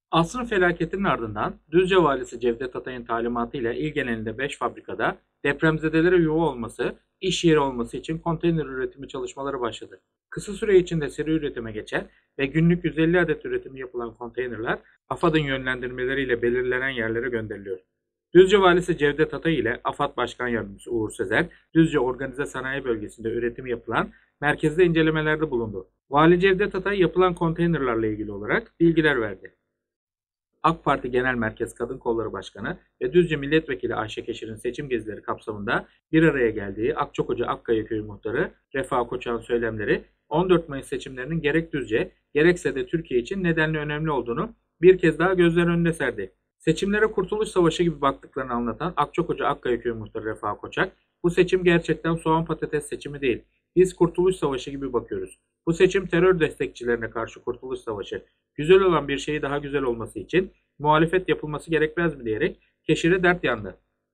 Asrın felaketinin ardından Düzce Valisi Cevdet Atay'ın talimatıyla il genelinde 5 fabrikada depremzedelere yuva olması, iş yeri olması için konteyner üretimi çalışmaları başladı. Kısa süre içinde seri üretime geçen ve günlük 150 adet üretimi yapılan konteynerler AFAD'ın yönlendirmeleriyle belirlenen yerlere gönderiliyor. Düzce Valisi Cevdet Atay ile AFAD Başkan Yardımcısı Uğur Sezer, Düzce Organize Sanayi Bölgesi'nde üretimi yapılan merkezde incelemelerde bulundu. Vali Cevdet Atay yapılan konteynerlarla ilgili olarak bilgiler verdi. AK Parti Genel Merkez Kadın Kolları Başkanı ve Düzce Milletvekili Ayşe Keşir'in seçim gezileri kapsamında bir araya geldiği Akçakoca Akkaya Köyü Muhtarı Refah Koçak'ın söylemleri 14 Mayıs seçimlerinin gerek Düzce gerekse de Türkiye için nedenli önemli olduğunu bir kez daha gözler önüne serdi. Seçimlere Kurtuluş Savaşı gibi baktıklarını anlatan Akçakoca Akkaya Köyü Muhtarı Refah Koçak, bu seçim gerçekten soğan patates seçimi değil. Biz Kurtuluş Savaşı gibi bakıyoruz. Bu seçim terör destekçilerine karşı Kurtuluş Savaşı. Güzel olan bir şeyi daha güzel olması için muhalefet yapılması gerekmez mi diyerek Keşir'e dert yandı.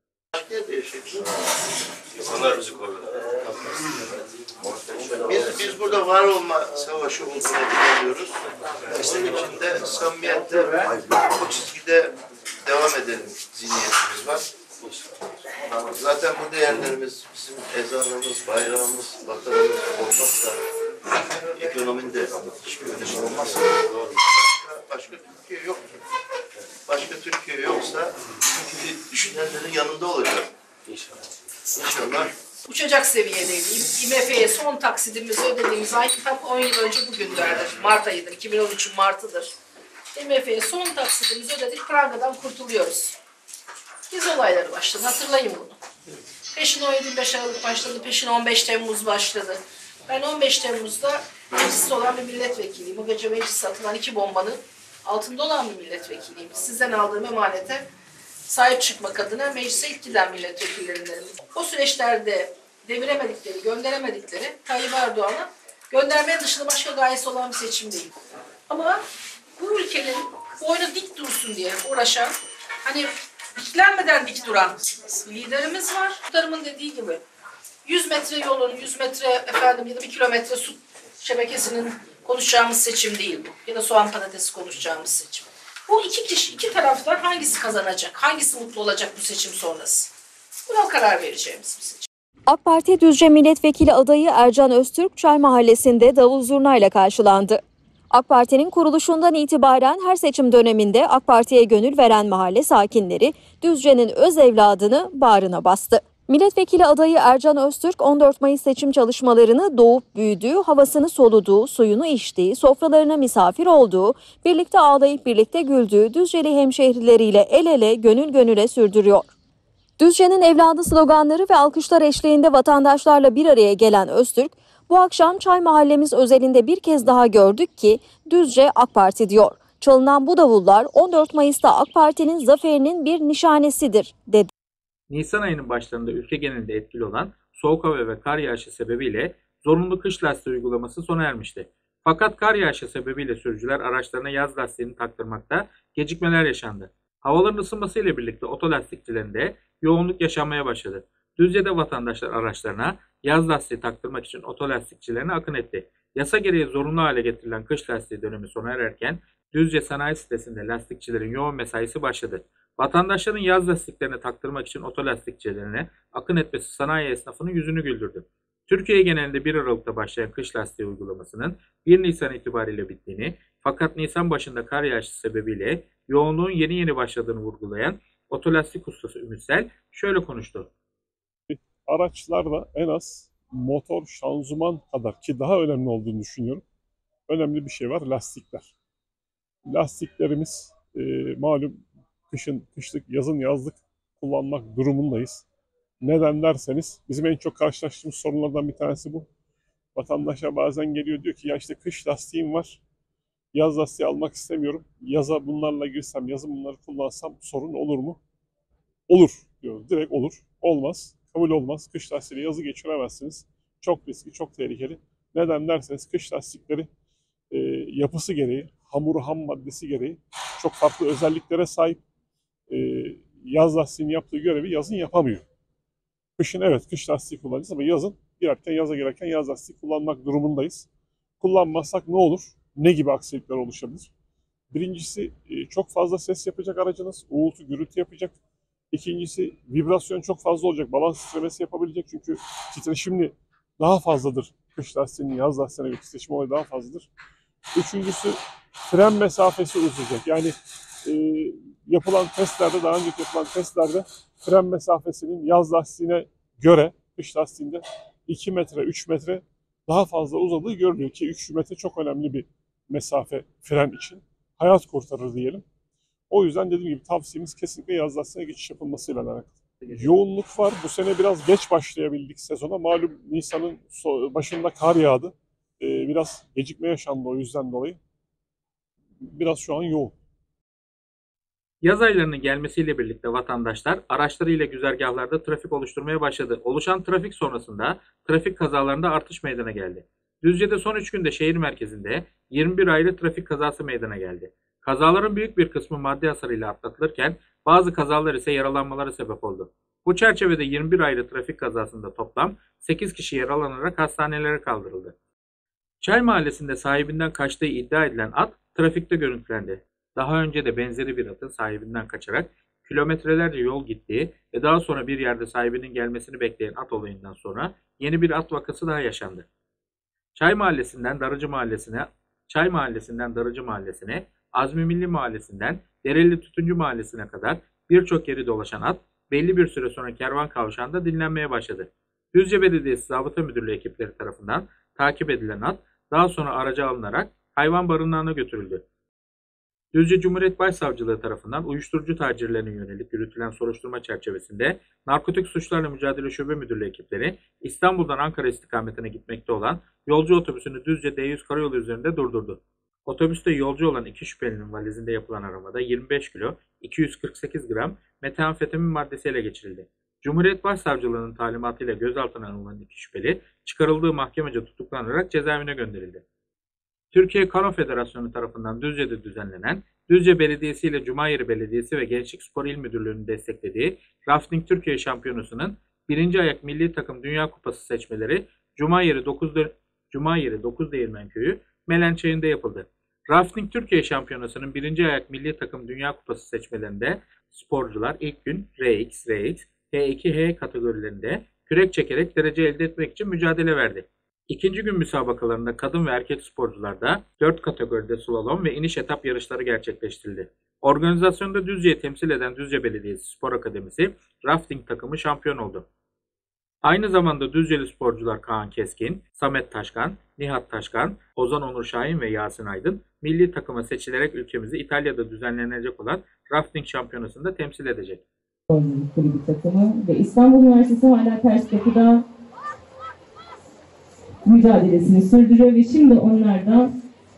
İnsanlar bizi koruyorlar. Biz burada var olma savaşı olduğunu inanıyoruz. Bizim için de samimiyetle bu çizgide devam edelim zihniyetimiz var. Zaten bu değerlerimiz bizim ezanımız, bayrağımız, vatanımız olmazsa ekonominin de hiçbir önemi olmazsa başka Türkiye yok ki. Başka Türkiye yoksa düşünenlerin yanında olacak. İnşallah. İnşallah. Uçacak seviyedeyim. IMF'ye son taksidimizi ödediğimiz ay tam 10 yıl önce bugünlerdir. Mart ayıdır, 2013'ün Mart'ıdır. IMF'ye son taksidimizi ödedik, Pranga'dan kurtuluyoruz. Biz olayları başladı, hatırlayın bunu. Peşin 25 Aralık başladı, peşin 15 Temmuz başladı. Ben 15 Temmuz'da mecliste olan bir milletvekiliyim. O gece meclise atılan 2 bombanın altında olan bir milletvekiliyim. Sizden aldığım emanete sahip çıkmak adına meclise ilk giden milletvekillerindenim. O süreçlerde deviremedikleri, gönderemedikleri Tayyip Erdoğan'a göndermenin dışında başka gayesi olan bir seçim değil. Ama bu ülkenin boynu dik dursun diye uğraşan, hani diklenmeden dik duran liderimiz var. Muhtarımın dediği gibi 100 metre yolun, 100 metre efendim ya da 1 kilometre su şebekesinin konuşacağımız seçim değil bu. Ya da soğan patatesi konuşacağımız seçim. Bu iki taraftan hangisi kazanacak, hangisi mutlu olacak bu seçim sonrası? Buna karar vereceğimiz bir seçim. AK Parti Düzce Milletvekili adayı Ercan Öztürk, Çay Mahallesi'nde davul zurnayla karşılandı. AK Parti'nin kuruluşundan itibaren her seçim döneminde AK Parti'ye gönül veren mahalle sakinleri Düzce'nin öz evladını bağrına bastı. Milletvekili adayı Ercan Öztürk 14 Mayıs seçim çalışmalarını doğup büyüdüğü, havasını soluduğu, suyunu içtiği, sofralarına misafir olduğu, birlikte ağlayıp birlikte güldüğü Düzceli hemşehrileriyle el ele gönül gönüle sürdürüyor. Düzce'nin evladı sloganları ve alkışlar eşliğinde vatandaşlarla bir araya gelen Öztürk, bu akşam Çay Mahallemiz özelinde bir kez daha gördük ki Düzce AK Parti diyor. Çalınan bu davullar 14 Mayıs'ta AK Parti'nin zaferinin bir nişanesidir dedi. Nisan ayının başlarında ülke genelinde etkili olan soğuk hava ve kar yağışı sebebiyle zorunlu kış lastiği uygulaması sona ermişti. Fakat kar yağışı sebebiyle sürücüler araçlarına yaz lastiğini taktırmakta gecikmeler yaşandı. Havaların ısınmasıyla birlikte otolastikçilerinde yoğunluk yaşanmaya başladı. Düzce'de vatandaşlar araçlarına yaz lastiği taktırmak için otolastikçilerine akın etti. Yasa gereği zorunlu hale getirilen kış lastiği dönemi sona ererken Düzce Sanayi Sitesi'nde lastikçilerin yoğun mesaisi başladı. Vatandaşların yaz lastiklerini taktırmak için otolastikçilerine akın etmesi sanayi esnafının yüzünü güldürdü. Türkiye genelinde 1 Aralık'ta başlayan kış lastiği uygulamasının 1 Nisan itibariyle bittiğini, fakat Nisan başında kar yağışı sebebiyle yoğunluğun yeni başladığını vurgulayan otolastik ustası Ümitsel şöyle konuştu. Araçlarda en az motor, şanzıman kadar ki daha önemli olduğunu düşünüyorum. Önemli bir şey var, lastikler. Lastiklerimiz malum kışlık, yazın yazlık kullanmak durumundayız. Neden derseniz bizim en çok karşılaştığımız sorunlardan bir tanesi bu. Vatandaşa bazen geliyor diyor ki ya işte kış lastiğim var, yaz lastiği almak istemiyorum. Yaza bunlarla girsem, yazın bunları kullansam sorun olur mu? Olur diyoruz, direkt olur. Olmaz, kabul olmaz. Kış lastiğiyle yazı geçiremezsiniz. Çok riskli, çok tehlikeli. Neden derseniz kış lastikleri yapısı gereği, hamuru ham maddesi gereği çok farklı özelliklere sahip. Yaz lastiğinin yaptığı görevi yazın yapamıyor. Kışın evet kış lastiği kullanacağız ama yazın yaza girerken yaz lastiği kullanmak durumundayız. Kullanmazsak ne olur? Ne gibi aksilikler oluşabilir? Birincisi çok fazla ses yapacak aracınız, uğultu, gürültü yapacak. İkincisi vibrasyon çok fazla olacak, balans titremesi yapabilecek çünkü titreşimli daha fazladır. Kış lastiğinin yaz lastiğine göre titreşim olayı daha fazladır. Üçüncüsü fren mesafesi uzayacak. Yani yapılan testlerde, daha önceki yapılan testlerde fren mesafesinin yaz lastiğine göre kış lastiğinde 2 metre, 3 metre daha fazla uzadığı görülüyor ki 3 metre çok önemli bir mesafe fren için. Hayat kurtarır diyelim. O yüzden dediğim gibi tavsiyemiz kesinlikle yaz lastiğine geçiş yapılmasıyla alakalı. Yoğunluk var. Bu sene biraz geç başlayabildik sezona. Malum Nisan'ın başında kar yağdı. Biraz gecikme yaşandı o yüzden dolayı. Biraz şu an yoğun. Yaz aylarının gelmesiyle birlikte vatandaşlar araçlarıyla güzergahlarda trafik oluşturmaya başladı. Oluşan trafik sonrasında trafik kazalarında artış meydana geldi. Düzce'de son 3 günde şehir merkezinde 21 ayrı trafik kazası meydana geldi. Kazaların büyük bir kısmı maddi hasarıyla atlatılırken bazı kazalar ise yaralanmalara sebep oldu. Bu çerçevede 21 ayrı trafik kazasında toplam 8 kişi yaralanarak hastanelere kaldırıldı. Çay Mahallesi'nde sahibinden kaçtığı iddia edilen at trafikte görüntülendi. Daha önce de benzeri bir atın sahibinden kaçarak kilometrelerce yol gittiği ve daha sonra bir yerde sahibinin gelmesini bekleyen at olayından sonra yeni bir at vakası daha yaşandı. Çay Mahallesi'nden Darıcı Mahallesi'ne, Azmi Milli Mahallesi'nden Dereli Tütüncü Mahallesi'ne kadar birçok yeri dolaşan at belli bir süre sonra Kervan Kavşağı'nda dinlenmeye başladı. Düzce Belediyesi Zabıta Müdürlüğü ekipleri tarafından takip edilen at daha sonra araca alınarak hayvan barınağına götürüldü. Düzce Cumhuriyet Başsavcılığı tarafından uyuşturucu tacirlerine yönelik yürütülen soruşturma çerçevesinde Narkotik Suçlarla Mücadele Şube Müdürlüğü ekipleri İstanbul'dan Ankara istikametine gitmekte olan yolcu otobüsünü Düzce D100 karayolu üzerinde durdurdu. Otobüste yolcu olan 2 şüphelinin valizinde yapılan aramada 25 kilo 248 gram metamfetamin maddesi ele geçirildi. Cumhuriyet Başsavcılığı'nın talimatıyla gözaltına alınan 2 şüpheli çıkarıldığı mahkemece tutuklanarak cezaevine gönderildi. Türkiye Kano Federasyonu tarafından Düzce'de düzenlenen, Düzce Belediyesi ile Cumayeri Belediyesi ve Gençlik Spor İl Müdürlüğü'nün desteklediği Rafting Türkiye Şampiyonası'nın 1. ayak milli takım Dünya Kupası seçmeleri Cumayeri 9 Köyü Melençayı'nda yapıldı. Rafting Türkiye Şampiyonası'nın 1. ayak milli takım Dünya Kupası seçmelerinde sporcular ilk gün RX, H2, H kategorilerinde kürek çekerek derece elde etmek için mücadele verdi. İkinci gün müsabakalarında kadın ve erkek sporcularda 4 kategoride slalom ve iniş etap yarışları gerçekleştirildi. Organizasyonda Düzce'yi temsil eden Düzce Belediyesi Spor Akademisi rafting takımı şampiyon oldu. Aynı zamanda Düzceli sporcular Kaan Keskin, Samet Taşkan, Nihat Taşkan, Ozan Onur Şahin ve Yasin Aydın milli takıma seçilerek ülkemizi İtalya'da düzenlenecek olan rafting şampiyonasında temsil edecek. Kulübü takımı ve İstanbul Üniversitesi hala ters kapıda mücadelesini sürdürüyor ve şimdi onlardan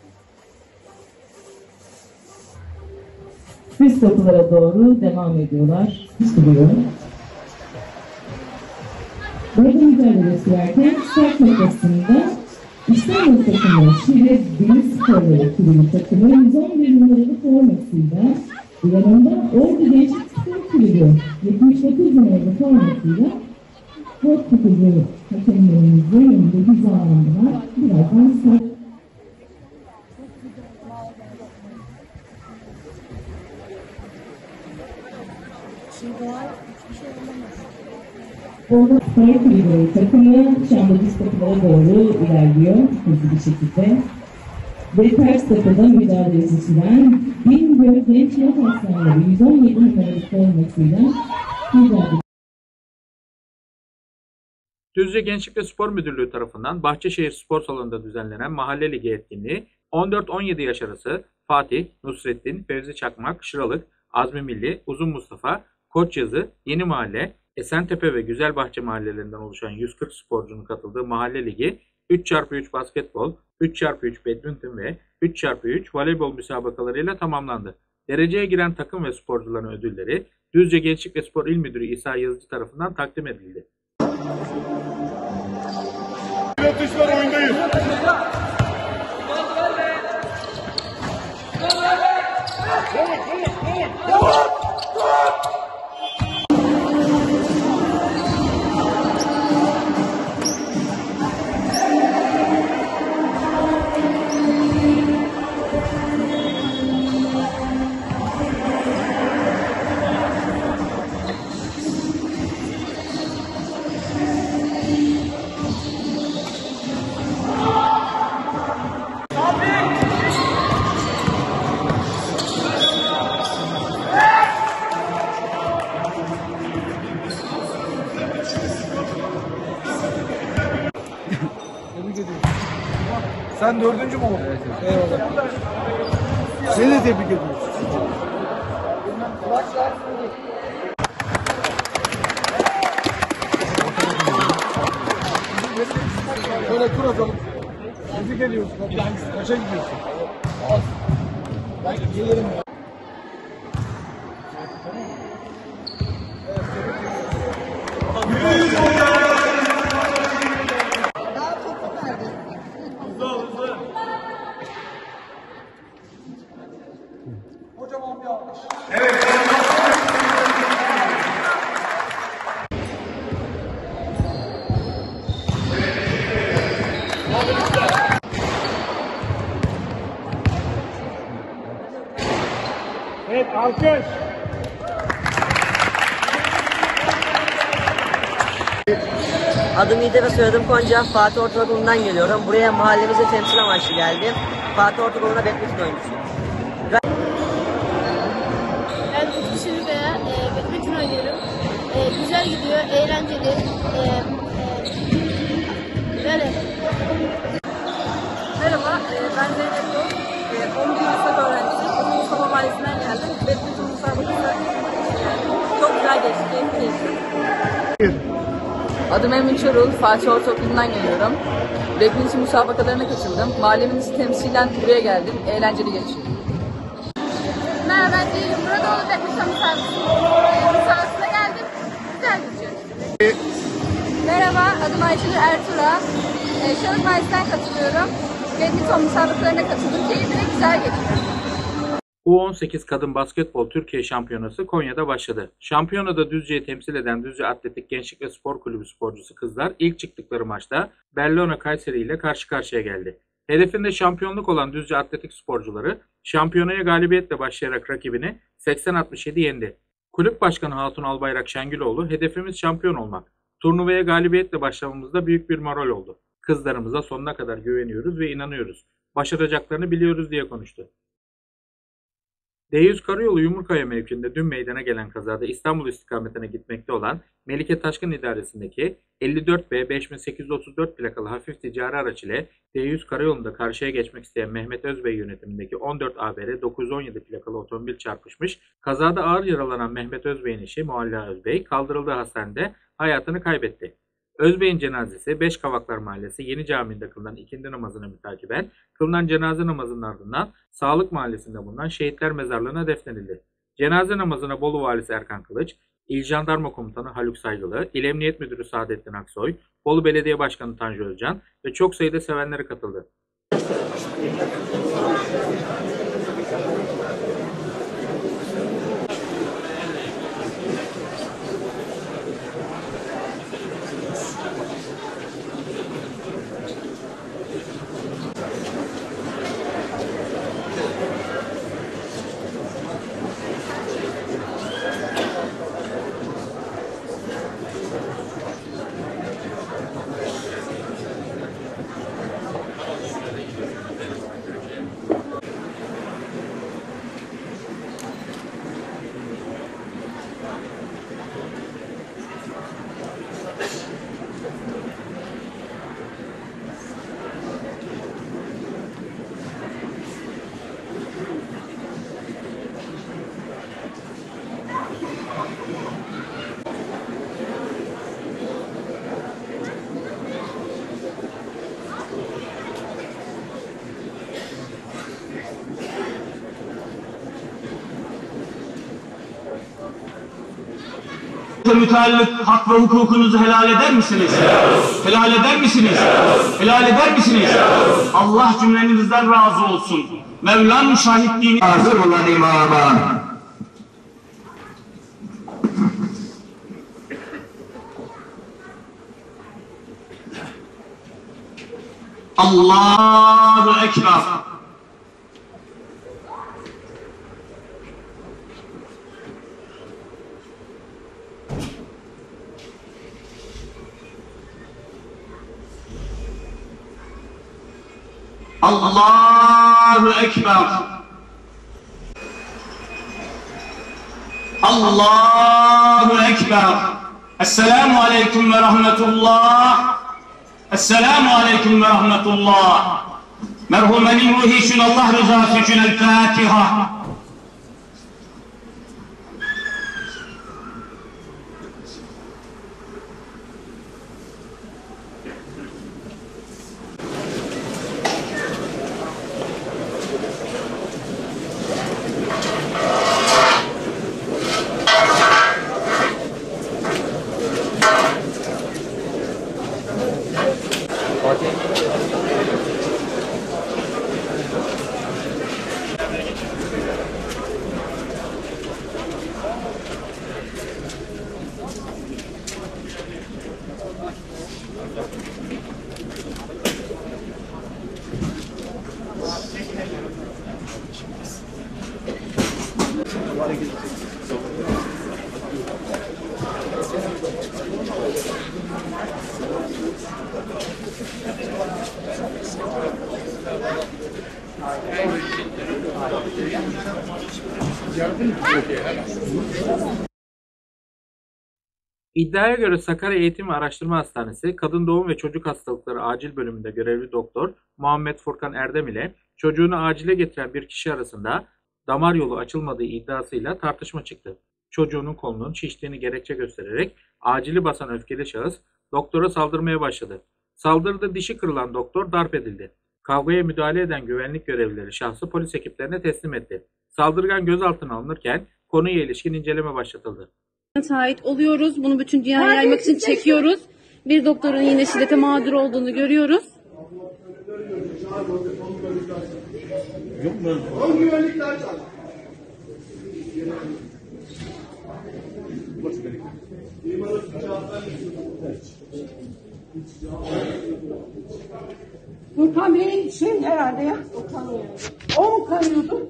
üst kapılara doğru devam ediyorlar. Sürüyor. Burada mücadele sürerken start noktasında İstanbul takımı Şile Deniz Sporları Kulübü takımı 111 numaralı formasıyla yanında Ordu Gençlik Spor Kulübü 79 numaralı formasıyla spor kulübü hakemlerimizin önünde hizalandılar. Birazdan start. Ordu Spor Kulübü takımı şu anda düz kapılara doğru ilerliyor hızlı bir şekilde. Ve ters kapıda mücadelesi süren Bingöl Genç Yat Aslanları 117 numaralı formasıyla mücadele. Düzce Gençlik ve Spor Müdürlüğü tarafından Bahçeşehir Spor Salonu'nda düzenlenen Mahalle Ligi etkinliği 14-17 yaş arası Fatih, Nusrettin, Fevzi Çakmak, Şıralık, Azmi Milli, Uzun Mustafa, Koçyazı, Yeni Mahalle, Esentepe ve Güzelbahçe mahallelerinden oluşan 140 sporcunun katıldığı Mahalle Ligi 3x3 basketbol, 3x3 badminton ve 3x3 voleybol müsabakalarıyla tamamlandı. Dereceye giren takım ve sporcuların ödülleri Düzce Gençlik ve Spor İl Müdürü İsa Yazıcı tarafından takdim edildi. Atışlar oyundayız. Ben 4. mü oldum? Eyvallah. Seni de tebrik ediyoruz. Şöyle tur atalım. Bizi geliyorsun. Kaça gidiyorsun? Ben gelirim. Kocaman bir alkış. Evet, alkış. Adım İde ve soyadım Konca. Fatih Ortaokulu'ndan geliyorum. Buraya mahallemize temsil amaçlı geldim. Fatih Ortaokulu'na badminton oyuncusuyum. Ben Utku veya badminton oynuyorum. Güzel gidiyor, eğlenceli. Böyle. Merhaba, ben Zeynep Yol. 11. sınıf öğrencisiyim. Mustafa Mahallesi'nden geldim. Badminton müsabakası çok güzel geçti, keyifli geçti. Adım Emin Çorul, Fatih Ortaokulu'ndan geliyorum. Badminton müsabakalarına katıldım. Mahallemin temsilen buraya geldim. Eğlenceli geçti. Merhaba, ben Ceylin. Burada olup badminton müsabakasına geldim. Güzel geçiyor. Merhaba, adım Ayşenur Ertuğrul. Şanlıurfa Mahallesi'nden katılıyorum. Badminton müsabakalarına katıldım. Keyifli ve güzel geçiyor. U18 Kadın Basketbol Türkiye Şampiyonası Konya'da başladı. Şampiyonada Düzce'yi temsil eden Düzce Atletik Gençlik ve Spor Kulübü sporcusu kızlar ilk çıktıkları maçta Bellona Kayseri ile karşı karşıya geldi. Hedefinde şampiyonluk olan Düzce Atletik sporcuları şampiyonaya galibiyetle başlayarak rakibini 80-67 yendi. Kulüp Başkanı Hatun Albayrak Şengüloğlu, hedefimiz şampiyon olmak. Turnuvaya galibiyetle başlamamızda büyük bir moral oldu. Kızlarımıza sonuna kadar güveniyoruz ve inanıyoruz. Başaracaklarını biliyoruz diye konuştu. D100 Karayolu Yumurkaya mevkiinde dün meydana gelen kazada İstanbul istikametine gitmekte olan Melike Taşkın idaresindeki 54B 5834 plakalı hafif ticari araç ile D100 Karayolu'nda karşıya geçmek isteyen Mehmet Özbey yönetimindeki 14 ABR 917 plakalı otomobil çarpışmış. Kazada ağır yaralanan Mehmet Özbey'in eşi Mualla Özbey kaldırıldığı hastanede hayatını kaybetti. Özbey'in cenazesi Beşkavaklar Mahallesi Yeni Camii'nde kılınan ikindi namazını mütakiben kılınan cenaze namazının ardından Sağlık Mahallesi'nde bulunan Şehitler Mezarlığı'na defnedildi. Cenaze namazına Bolu Valisi Erkan Kılıç, İl Jandarma Komutanı Haluk Saygılı, İl Emniyet Müdürü Saadettin Aksoy, Bolu Belediye Başkanı Tanju Özcan ve çok sayıda sevenleri katıldı. müteallık hak ve hukukunuzu helal eder misiniz? Helal eder misiniz? Helal eder misiniz? Allah cümlenizden razı olsun. Mevlam şahitliğini hazır olan imama. Allahu Ekber. Allahu Ekber. Allahu Ekber. Esselamu Aleyküm ve Rahmetullah. Esselamu Aleyküm ve Rahmetullah. Merhumenin ruhu için, Allah rızası için El Fatiha. İddiaya göre Sakarya Eğitim ve Araştırma Hastanesi Kadın Doğum ve Çocuk Hastalıkları Acil Bölümünde görevli doktor Muhammed Furkan Erdem ile çocuğunu acile getiren bir kişi arasında damar yolu açılmadığı iddiasıyla tartışma çıktı. Çocuğunun kolunun şiştiğini gerekçe göstererek acili basan öfkeli şahıs doktora saldırmaya başladı. Saldırıda dişi kırılan doktor darp edildi. Kavgaya müdahale eden güvenlik görevlileri şahsı polis ekiplerine teslim etti. Saldırgan gözaltına alınırken konuya ilişkin inceleme başlatıldı. Şahit oluyoruz. Bunu bütün dünyaya yaymak için çekiyoruz. Bir doktorun yine şiddete mağdur olduğunu görüyoruz. Furkan Bey'in herhalde ya. O mu kanıyordu?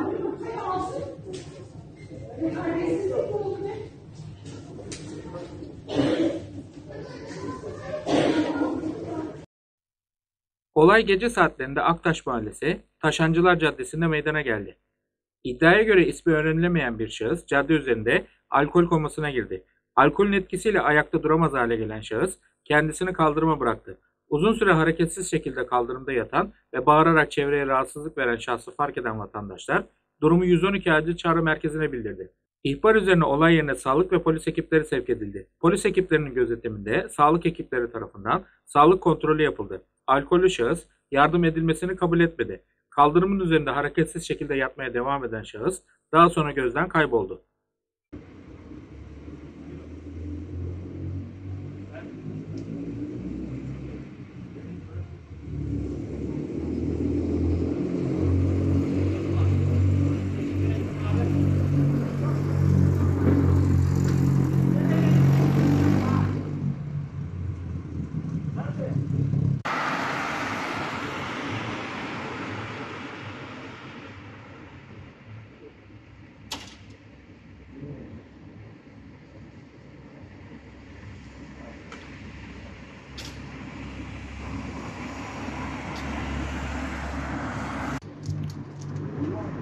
Olay gece saatlerinde Aktaş Mahallesi, Taşancılar Caddesi'nde meydana geldi. İddiaya göre ismi öğrenilemeyen bir şahıs cadde üzerinde alkol komasına girdi. Alkolün etkisiyle ayakta duramaz hale gelen şahıs kendisini kaldırıma bıraktı. Uzun süre hareketsiz şekilde kaldırımda yatan ve bağırarak çevreye rahatsızlık veren şahsı fark eden vatandaşlar durumu 112 acil çağrı merkezine bildirdi. İhbar üzerine olay yerine sağlık ve polis ekipleri sevk edildi. Polis ekiplerinin gözetiminde sağlık ekipleri tarafından sağlık kontrolü yapıldı. Alkollü şahıs yardım edilmesini kabul etmedi. Kaldırımın üzerinde hareketsiz şekilde yatmaya devam eden şahıs daha sonra gözden kayboldu.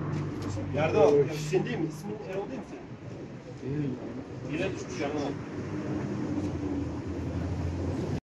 Yerde al. Sen değil mi? İsmin Erol değil mi senin? Yere düşmüş yanına.